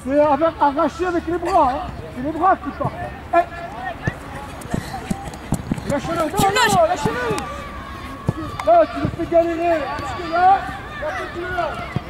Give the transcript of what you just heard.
C'est arraché avec les bras, hein. C'est les bras qui partent. Hey. Lâchez-le, non, non, lâchez-le. Là, tu le fais galérer. Parce que là, continue là.